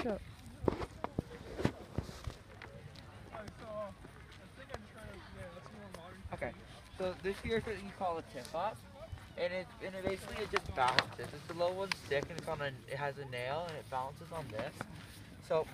Go. Okay, so this here is what you call a tip up, and it basically it just balances. It's a low one stick, and it has a nail, and it balances on this. So,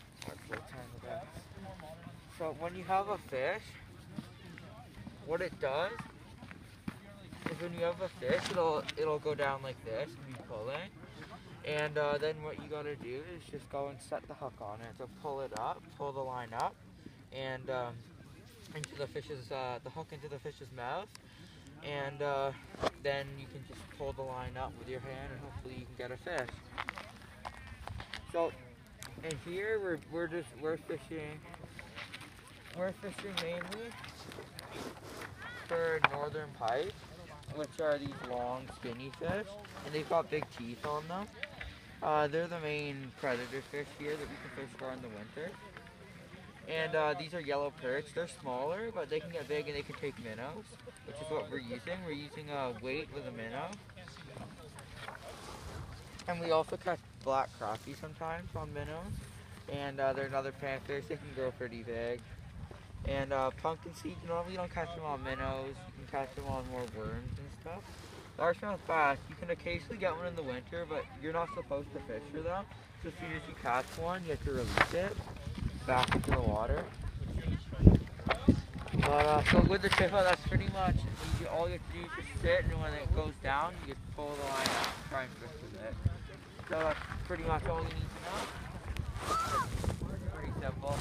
when you have a fish, what it does is when you have a fish, it'll go down like this and be pulling. And then what you gotta do is just go and set the hook on it. So pull it up, pull the line up, and into the fish's the hook into the fish's mouth, and then you can just pull the line up with your hand, and hopefully you can get a fish. So, and here we're fishing. We're fishing mainly for northern pike, which are these long, skinny fish, and they've got big teeth on them. They're the main predator fish here that we can fish for in the winter. And these are yellow perch. They're smaller, but they can get big and they can take minnows, which is what we're using. We're using a weight with a minnow. And we also catch black crappie sometimes on minnows. And they're another panfish. They can grow pretty big. And pumpkin seeds, we don't catch them on minnows. You can catch them on more worms and stuff. Largemouth bass, you can occasionally get one in the winter, but you're not supposed to fish for them. So as soon as you catch one, you have to release it back into the water. But so with the tip, that's pretty much all you have to do is just sit, and when it goes down, you just pull the line out and try and fish with it. So that's pretty much all you need to know. It's pretty simple.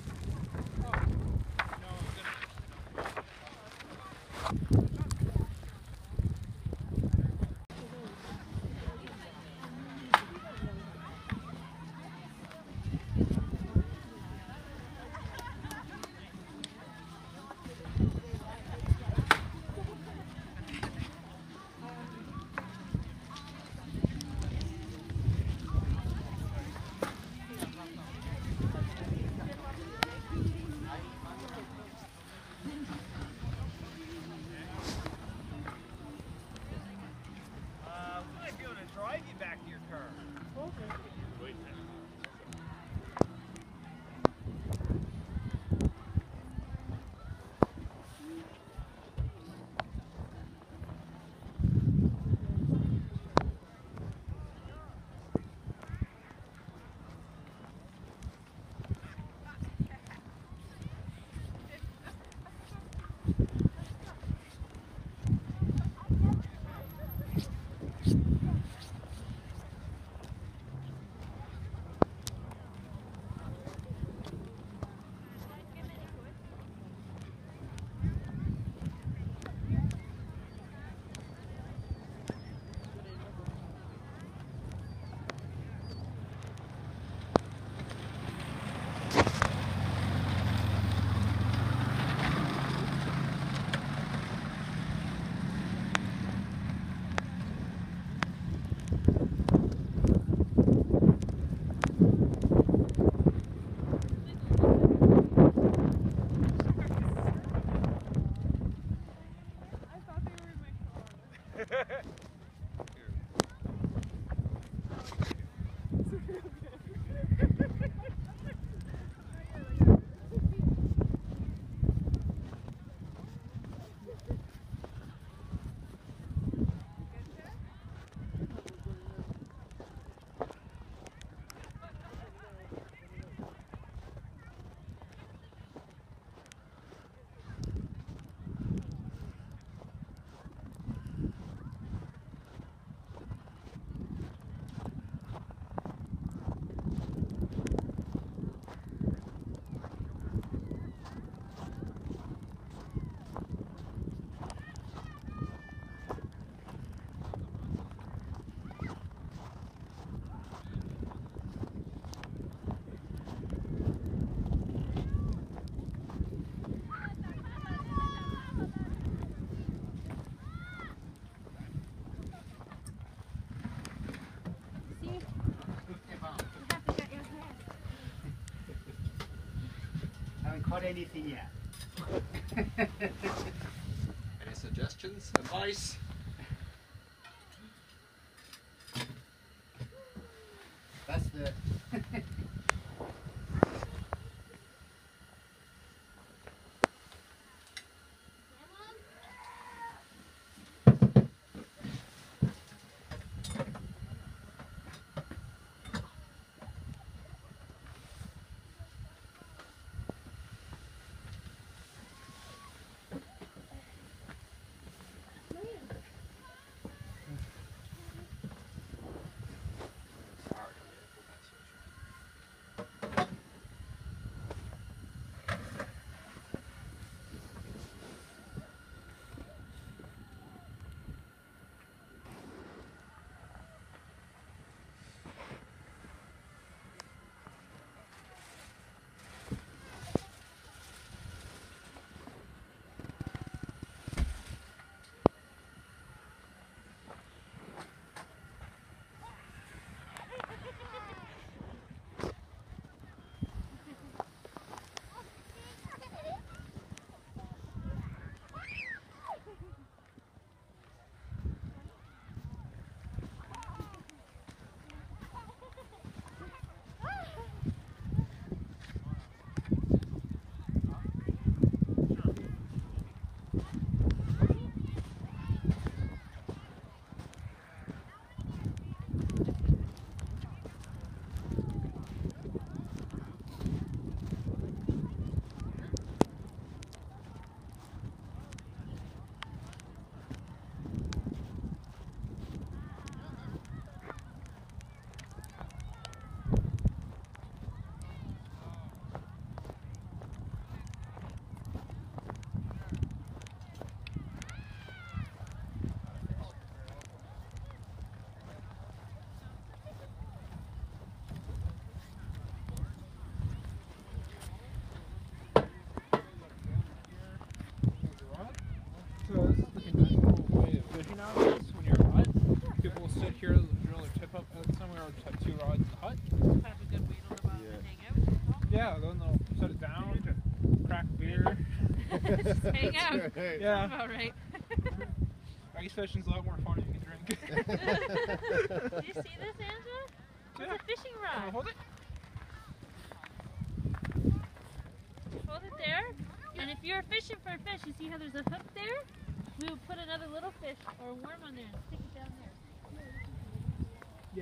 Caught anything yet? Any suggestions? Advice? That's the Just hang out. Right. Yeah. That's about right. Ice fishing's a lot more fun if you can drink. Do you see this, Angela? It's Yeah. a fishing Can I rod. hold it? Hold it there. And if you're fishing for a fish, you see how there's a hook there? We would put another little fish or a worm on there and stick it down there. Yeah.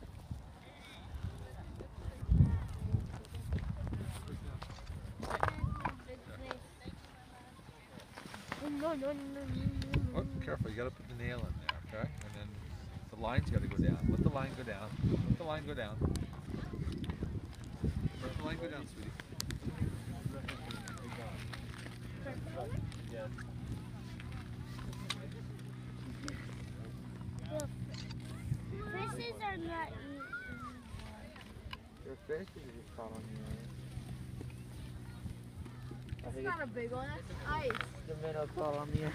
Oh, careful, you gotta put the nail in there, okay? And then the line's gotta go down. Let the line go down. Let the line go down. Let the line go down, sweetie. Fishes are not eating. Your fish is just caught on the I It's think not a big one, that's ice. the minnow caught on the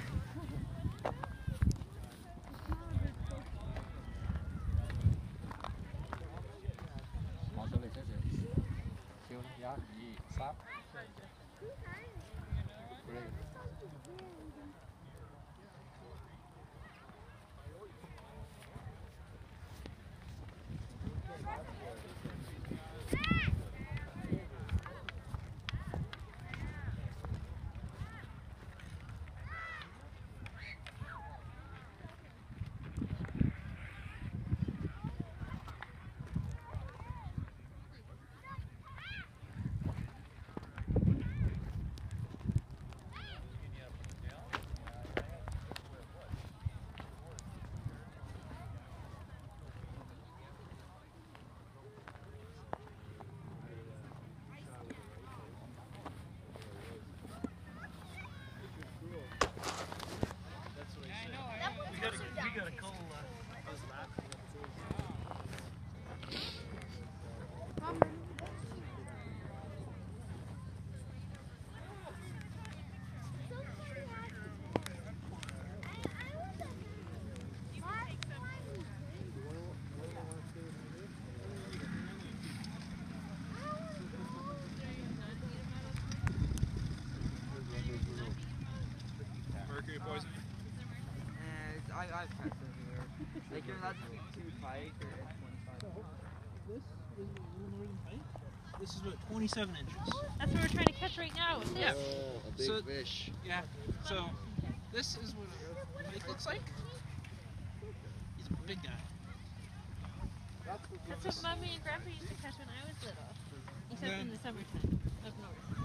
Mercury poisoning. I've had some here. Like you're not to be too tight or at 25. This is a little more than tight. This is about 27 inches. That's what we're trying to catch right now. With Yeah. this. Oh, a big So- fish. Yeah. So this is what a lake looks like. He's a big guy. That's what Mommy and Grandpa used to catch when I was little. Except Yeah. in the summertime up north.